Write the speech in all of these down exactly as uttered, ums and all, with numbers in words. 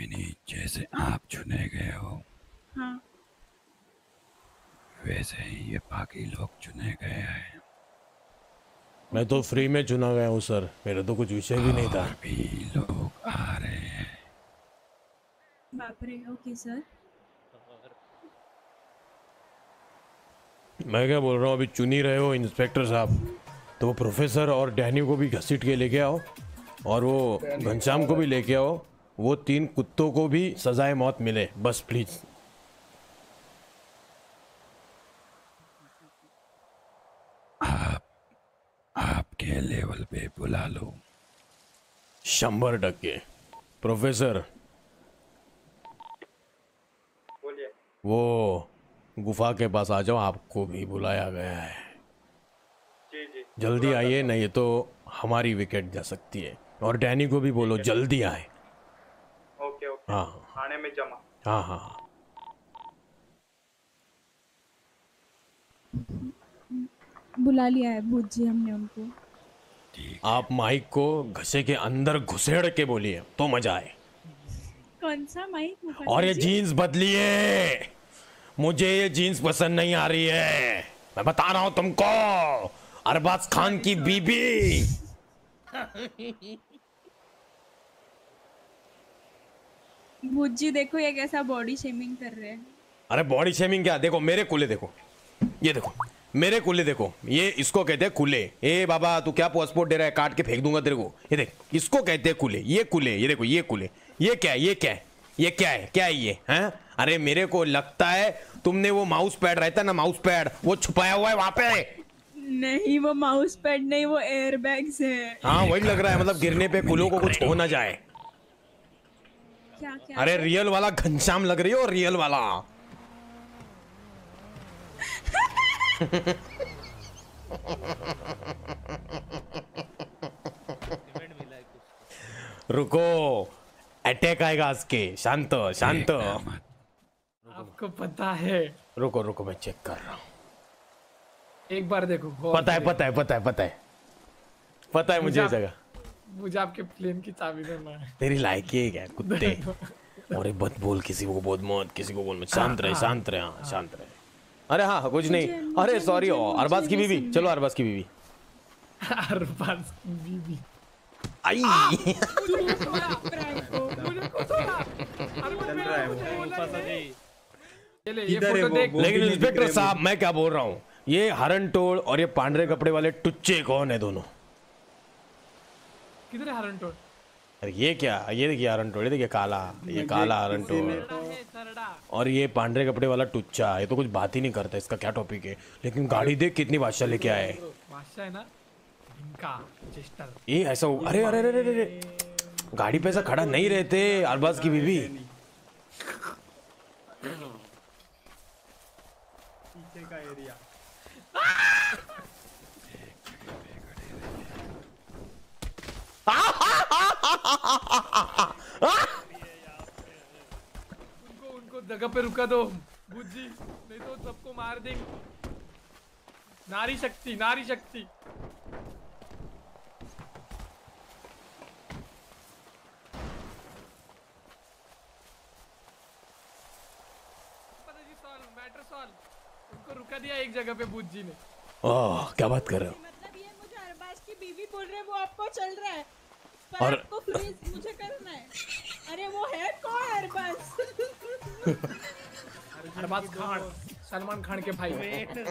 जैमिनी, जैसे आप चुने गए हो हाँ वैसे ही ये बाकी लोग चुने गए हैं। मैं तो फ्री में चुना गया हूँ सर, मेरा तो कुछ विषय भी नहीं था। और भी लोग आ रहे हैं। बाप रे। Okay sir. मैं क्या बोल रहा हूँ, अभी चुन ही रहे हो इंस्पेक्टर साहब, तो वो प्रोफेसर और डैनी को भी घसीट के लेके आओ और वो घनश्याम को भी लेके आओ। वो तीन कुत्तों को भी सजाए मौत मिले बस प्लीज। आप आपके लेवल पे बुला लो। शंबर टक्के। प्रोफेसर बोलिए। वो गुफा के पास आ जाओ, आपको भी बुलाया गया है। जी जी जल्दी आइए, नहीं तो हमारी विकेट जा सकती है। और डैनी को भी बोलो जल्दी आए। Okay okay. हाँ थाने में जमा। हाँ हाँ हाँ। बुला लिया है भूत जी हमने उनको। आप माइक को घसे के अंदर घुसेड़ के बोलिए तो मजा आए। कौन सा माइक? मुफासा और ये जी? जीन्स बदलिए, मुझे ये जीन्स पसंद नहीं आ रही है, मैं बता रहा हूं तुमको। अरबाज खान की बीबी। भूत जी देखो ये कैसा बॉडी शेमिंग कर रहे हैं। अरे बॉडी शेमिंग क्या, देखो मेरे कुले देखो, ये देखो मेरे कुले देखो, ये इसको कहते हैं कुले। ए बाबा तू क्या पासपोर्ट दे रहा है, काट के फेंक दूंगा तेरे को। ये देख इसको कहते हैं कुले, ये कुले, ये देखो ये कुले। ये क्या है, ये क्या है, ये क्या है, क्या है ये हैं? अरे मेरे को लगता है तुमने वो माउस पैड रहता है ना, माउस पैड, वो छुपाया हुआ है वहां पे। नहीं वो माउस पैड नहीं, वो एयर बैग्स है। हाँ वही लग रहा है, मतलब गिरने पे कुलों को कुछ हो ना जाए। क्या क्या? अरे रियल वाला घनश्याम लग रही हो, रियल वाला। रुको अटैक आएगा आज के। शांत शांत। आपको पता है? रुको रुको मैं चेक कर रहा हूँ। एक बार देखो। पता है पता है पता है पता है पता है मुझे जगह। मुझे आपके प्लेन की चाबी देना है। तेरी लायकी है क्या कुत्ते? और मत बोल किसी को, बोल मत किसी को, बोल मत। शांत रहे शांत रहे। हाँ शांत रहे। अरे हाँ कुछ नहीं। अरे सॉरी, अरबाज की बीवी। चलो अरबाज की बीवी। अरबाज की बीवी आई। लेकिन इंस्पेक्टर साहब मैं क्या बोल रहा हूँ, ये हरन टोल और ये पांडरे कपड़े वाले टुच्चे कौन है दोनों? किधर है हरन टोल? अरे ये क्या, ये देखिए हरन टोल, ये देखिए काला, ये काला हरन टोल और ये पांडरे कपड़े वाला टुच्चा। ये तो कुछ बात ही नहीं करता, इसका क्या टॉपिक है। लेकिन गाड़ी देख कितनी बादशाह लेके आए। बादशाह है ना इनका जेस्टर। ये ऐसा, अरे अरे अरे अरे गाड़ी पे ऐसा खड़ा नहीं रहते अरबाज की बीवी। पीछे का एरिया। उनको उनको जगह पे रुका दो भूत जी, नहीं तो सबको मार देंगे। नारी शक्ति, नारी शक्ति। Matter solve. उनको रुका दिया एक जगह पे भूत जी ने। ओह क्या बात कर रहे हो? मतलब ये मुझे अरबाज की बीवी बोल रहे हैं, वो आपको चल रहा है पर और आपको फ्रीज मुझे करना है। अरे वो है कौन अरबाज? अरबाज खान, सलमान खान के भाई।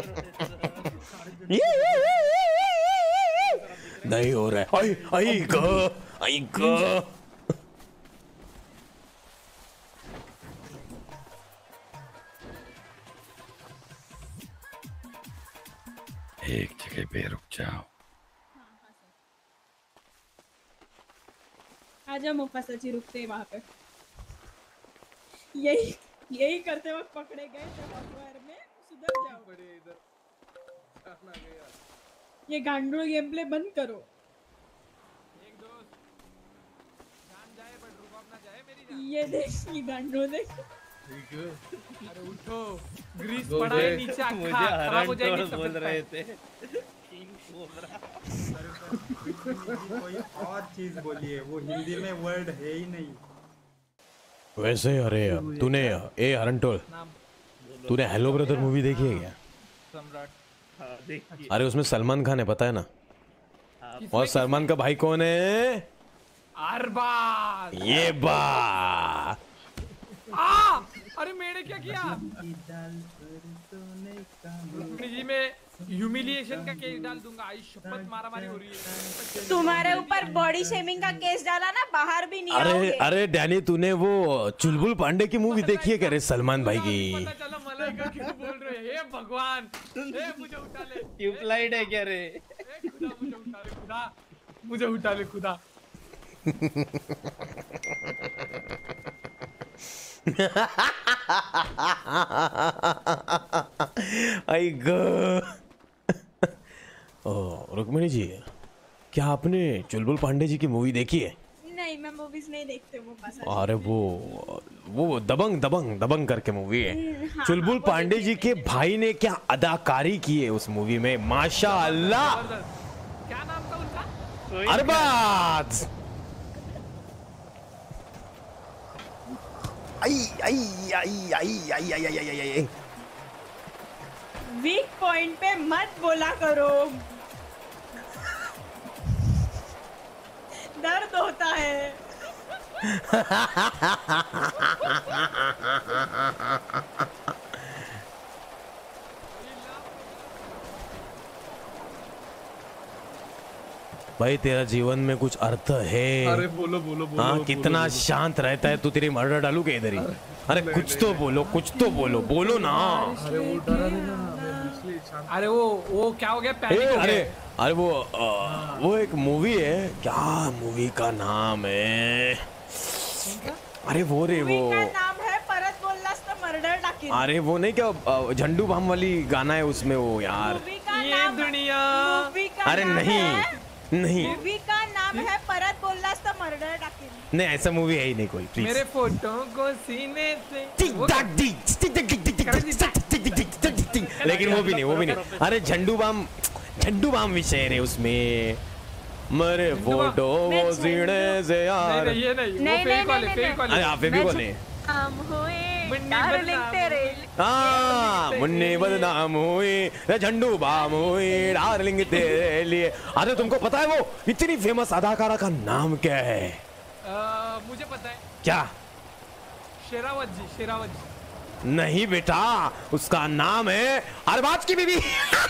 नहीं हो रहा है। आई आई गो आई गो। एक जगह पे रुक जाओ। आजा मुफासा जी, रुकते हैं वहां पे। यही यही करते वक्त पकड़े गए थे अखबार में। सुधर जाओ। ये गांडू गेम प्ले बंद करो। एक दोस्त जान जाए बट रुबाब ना जाए मेरी जान। ये देख, ये गांडू देख। अरे उठो, ग्रीस पड़ा है नीचे, अखा खराब हो जाएगी। बोल रहे थे कोई और चीज बोलिए, वो हिंदी में वर्ड है ही नहीं। वैसे अरे तूने ए हरंटोल तूने हेलो ब्रदर मूवी देखी है क्या? सम्राट। हाँ देखिए अरे उसमें सलमान खान है पता है ना? और सलमान का भाई कौन है? अरबाज। ये बा आ! अरे मैंने क्या किया? जी मैं ह्यूमिलिएशन का केस डाल दूंगा। आई शपथ मारामारी हो रही है। तुम्हारे ऊपर बॉडी शेमिंग का केस डाला ना, बाहर भी नहीं अरे आओगे। अरे डैनी तूने वो चुलबुल पांडे की मूवी देखी है क्या रे सलमान भाई की? पता चला मलाइका क्यों बोल रहे हैं? हे भगवान, हे मुझे उठा ले। ट्यूबलाइट है क्या रे? हे खुदा मुझे उठा ले, खुदा मुझे उठा ले, खुदा। आई ग ओ रुक्मिणी जी, क्या आपने चुलबुल पांडे जी की मूवी देखी है? नहीं, मैं मूवीज नहीं देखते, वो पसंद। अरे वो वो दबंग दबंग दबंग करके मूवी है। हाँ, चुलबुल हाँ, वो पांडे तो जी के भाई ने क्या अदाकारी की है उस मूवी में, माशाअल्लाह। क्या नाम था उनका? Arbaaz. I I I I I I I I I. Week point पे मत बोला करो, दर्द होता है। भाई तेरा जीवन में कुछ अर्थ है? अरे बोलो बोलो बोलो हाँ बोलो, कितना बोलो, शांत रहता है तू, तेरी मर्डर डालू के इधर ही? अरे कुछ तो बोलो, कुछ तो बोलो, बोलो ना। अरे वो डरा नहीं ना, मैं इसलिए शांत। अरे वो वो क्या हो गया? ए, पैनिक हो अरे गया। अरे वो आ, वो एक मूवी है, क्या मूवी का नाम है? अरे वो रे वो मूवी का नाम है परत बोललास तो मर्डर टाकेन। अरे वो नहीं क्या आ, झंडू बाम वाली गाना है उसमें वो यार। मूवी का ये नाम दुनिया। मूवी का अरे नाम नहीं है- नहीं मूवी का नाम है परत बोललास तो मर्डर टाकेन। नहीं, ऐसा मूवी है ही नहीं कोई, प्लीज। मेरे फोटो को सीने से टिक टाक टिक टिक टिक टिक टिक टिक टिक टिक टिक टिक टिक टिक। लेकिन वो भी नहीं, वो भी नहीं। अरे झंडू बाम, झंडू बाम विषय है उसमें। मेरे फोटो वो सीने से यार। नहीं ये नहीं, वो नहीं, फेक नहीं, वाले, नहीं, फेक वाले। अरे आप भी बोले हम हुए मुन्नी डार्लिंग बदनाम तेरे। हाँ मुन्नी बदनाम हुई, झंडू बाम हुई, डार्लिंग तेरे लिए। अरे तुमको पता है वो इतनी फेमस अदाकारा का नाम क्या है? आ, मुझे पता है, क्या? शेरावत जी, शेरावत जी। नहीं बेटा, उसका नाम है अरबाज की बीवी।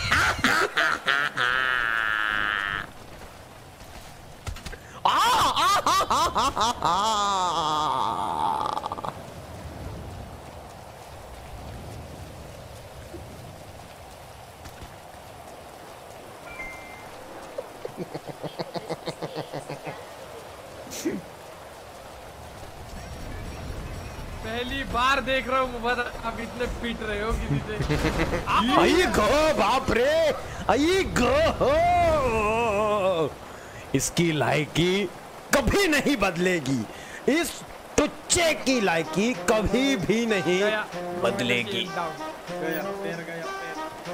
आ, आ, आ, आ, आ, आ, आ। पहली बार देख रहा हूँ मुबारक, आप इतने पीट रहे हो किसी से। आई गो बाप रे, आई गो। इसकी लायकी कभी नहीं बदलेगी, इस टुच्चे की लायकी कभी भी नहीं गया। बदलेगी। गया पैर गया पैर।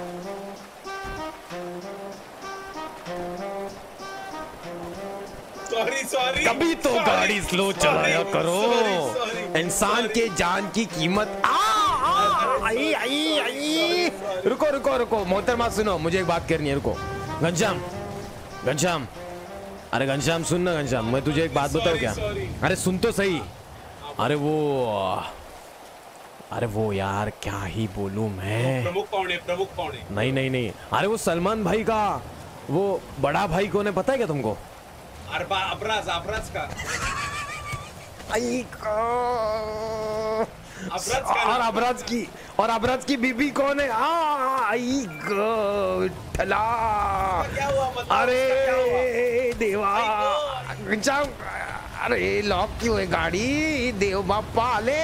Sorry sorry. कभी तो गाड़ी स्लो चलाया करो, इंसान के जान की कीमत। आ, आ, आई आई आई। रुको रुको रुको मोहतरमा, सुनो मुझे एक बात करनी है, रुको। घनश्याम, घनश्याम, अरे घनश्याम सुन ना घनश्याम, मैं तुझे एक बात बताऊं क्या? अरे सुन तो सही। अरे वो अरे वो यार क्या ही बोलूं मैं। प्रमुख कौन है? प्रमुख कौन है? नहीं नहीं नहीं, अरे वो सलमान भाई का वो बड़ा भाई कौन है पता है क्या तुमको? अरबा अबराज अबराज का आई अबराज का और अबराज की और अबराज की बीबी कौन है? आ, आई गो विठ्ठला। क्या हुआ मतलब? अरे देवा, घनश्याम, अरे लॉक क्यों है गाड़ी? देव बाप्पा आले।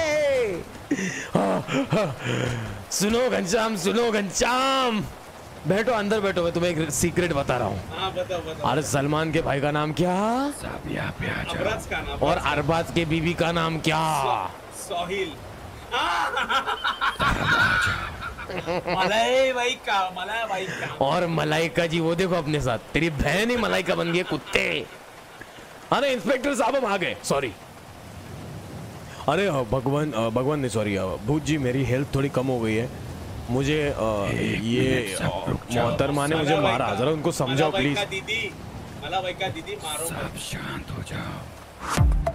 सुनो घनश्याम, सुनो घनश्याम, बैठो अंदर बैठो, मैं तुम्हें एक सीक्रेट बता रहा हूँ। हाँ बताओ बताओ। अरे सलमान के भाई का नाम क्या? साहब यहाँ पे आ जाओ। अबराज का नाम और अरबाज के बीबी का नाम क्या? सोहिल। मलाई भाई का मलाई भाई का। और मलाइका जी वो देखो अपने साथ, तेरी बहन ही मलाइका बन गई कुत्ते। अरे इंस्पेक्टर साहब हम आ गए, सॉरी। अरे भगवान भगवान नहीं सॉरी भूत जी मेरी हेल्थ थोड़ी कम हो गई है मुझे अ, ये मिनट, सब रुक जाओ। मोहतरमा ने मुझे मारा जरा उनको समझाओ प्लीज दीदी मला बाई का दीदी मारो मत। सब शांत हो जाओ।